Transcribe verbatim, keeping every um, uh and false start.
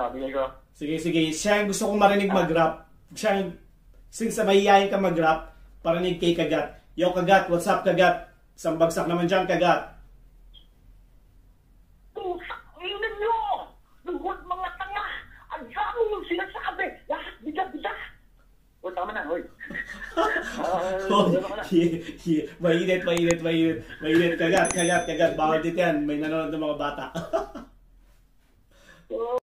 bigay ko. Sige, sige. Siya yung gusto kong marinig mag-rap. Siya yung, since mahihayin ka mag-rap, parinig kay Khagatt. Yo, Khagatt, what's up, Khagatt? Isang bagsak naman dyan, Khagatt. Pusak, inan nyo! Huwag mga tanga! Ang dami yung sinasabi! Lahat biga-biga! O, tama na, hoy. Oh, yeah, yeah. Mainit, mainit, mainit. Mainit, Khagatt, Khagatt, Khagatt. Bawal dito yan. May nanonood ng mga bata.